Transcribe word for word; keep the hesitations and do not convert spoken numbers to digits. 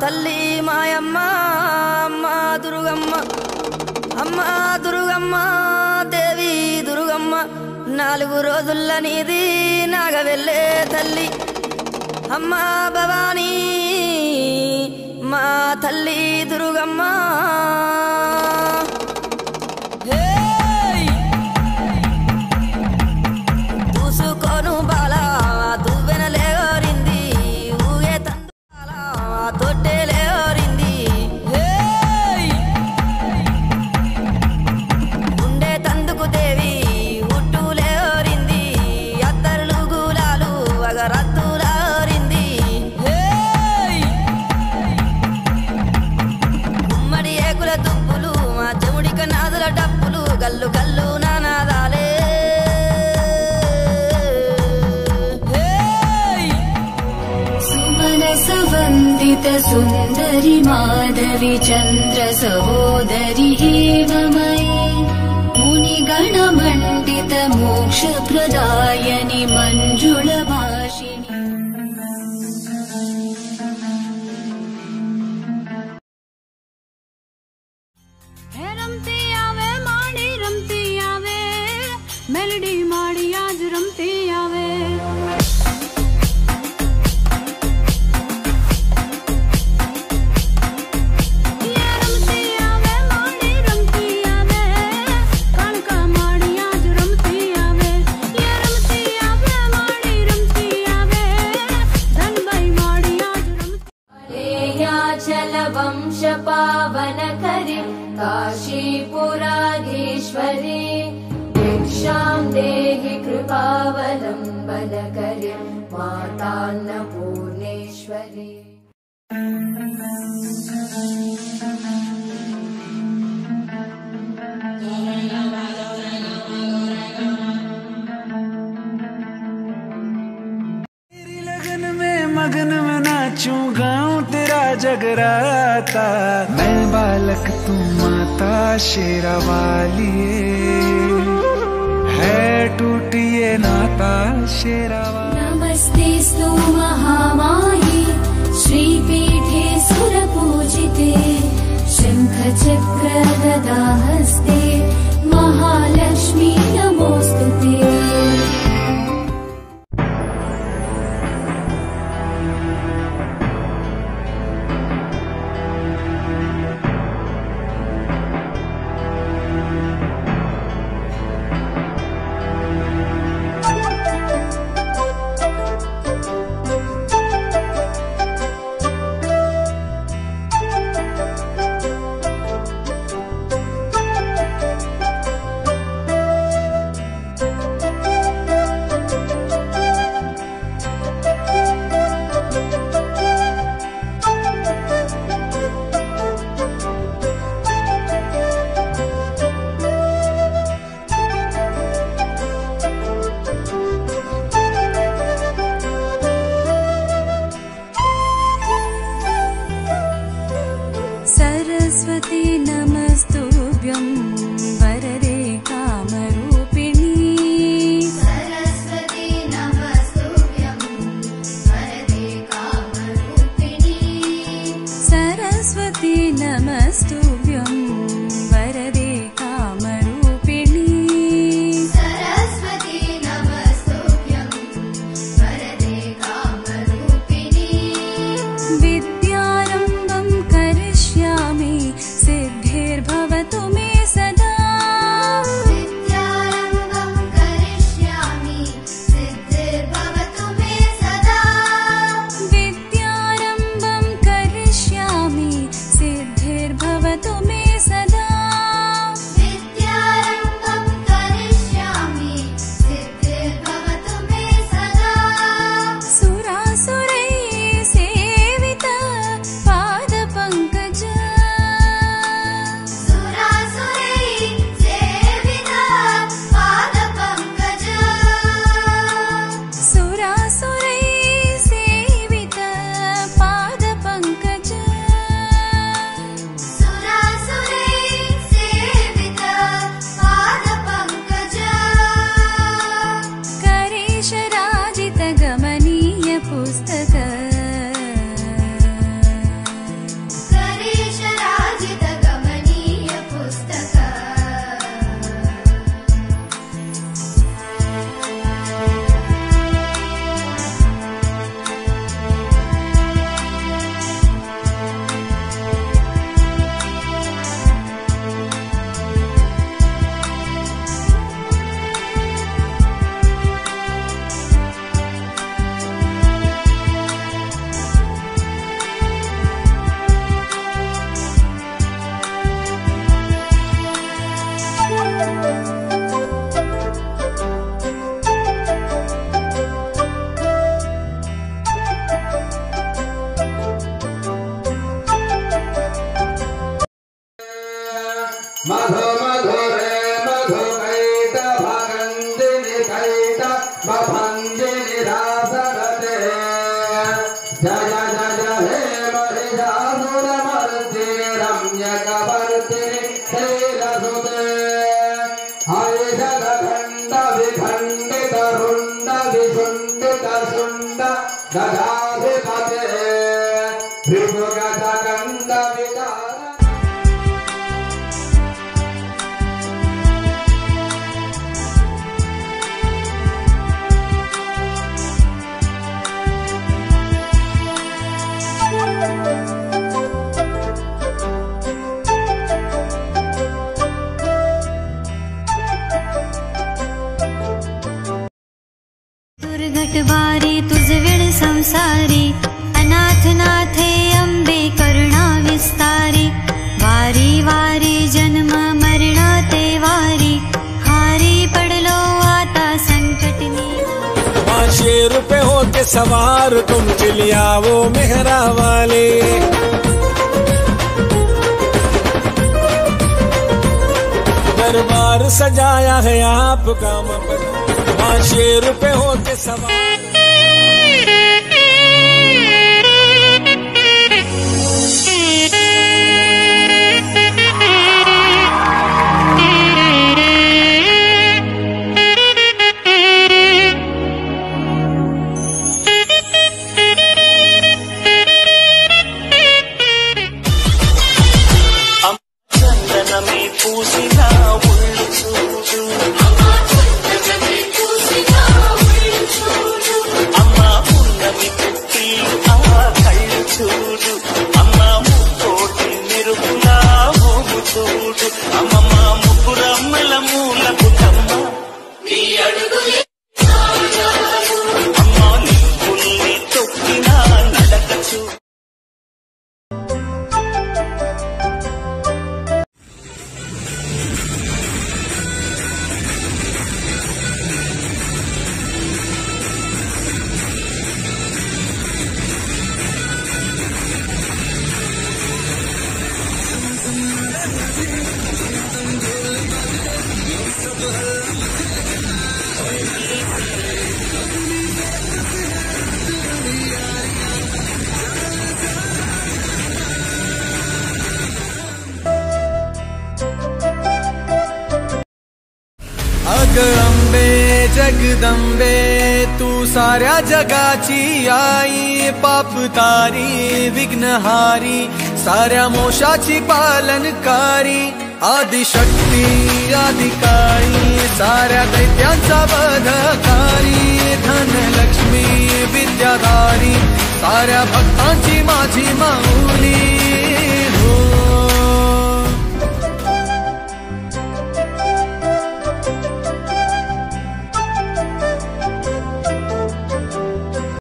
తల్లి మాయమ్మ అమ్మ దుర్గమ్మ అమ్మ దుర్గమ్మ దేవి దుర్గమ్మ నాలుగు రోజుల నీది నాగవెల్లే తల్లి అమ్మ భవానీ మా తల్లి దుర్గమ్మ చూసుకోను బాలా దువ్వెనలేరింది ఊగే తందాల తొట్టెలేరింది ఉండే తందుకు దేవి ఉట్టులేరింది అత్తరులు గులాలు అగరత్తులారింది గుమ్మడి ఏకుల దుప్పులు మా చెముడిక నాదుల డప్పులు గల్లు గల్లు నానాదాలే सुमनसवन्दित सुन्दरि माधवी चन्द्र सहोदरि हेममयी मुनिगणमण्डित मोक्षप्रदायनि मञ्जुलभाषिणि रमती आवे माड़ी रमती आवे मेलडी माड़ी आज रमती आवे वंश पावन करि काशीपुराधीश्वरी भिक्षां देहि कृपावलम्बन करि मातान्नपूर्णेश्वरी तेरी लगन में मगन में नाचूं गाऊं तेरा जगराता मैं बालक तू माता शेरा वाली है टूटी ये नाता शेरा वाली। नमस्तेस्तु महामाये श्रीपीठे सुरपूजिते शङ्खचक्र गदा हस्ते महालक्ष्मी नमोस्तुते। सरस्वती नमस्तुभ्यं वरदे कामरूपिणी सरस्वती नमस्तुभ्यं वरदे कामरूपिणी सरस्वती नमस्तुभ्यं वरदे कामरूपिणी सरस्वती नमस्तुभ्यं वरदे कामरूपिणी विद्यारम्भं करिष्यामि सिद्धिर्भवतु मे सदा विद्यारम्भं करिष्यामि सिद्धिर्भवतु मे सदा विद्यारम्भं करिष्यामि सिद्धिर्भवतु महिषासुरमर्दिनि रम्यकवर्तिनि शैलसुते हरिषदखण्ड विखण्डित रुण्ड विशुण्डित शुण्ड गजाधिपते भृगुगजकण्ड विकार दुर्घटवारी तुझ विण संसारी अनाथ नाथे अंबे करुणा विस्तारी वारी वारी जन्म मरणा ते वारी हारी पड़लो आता संकटनी शेर पे होके सवार तुम चलिया वो मेहरा वाले दरबार सजाया है आपका मां शेर पे होके सवार अंबे जगदंबे तू साऱ्या जगाची आई पाप तारी विघ्नहारी साऱ्या मोशाची पालनकारी आदिशक्ती आदिकाळी साऱ्या दैत्यांचा वधकारी धनलक्ष्मी विद्याधारी साऱ्या भक्तांची माझी माऊली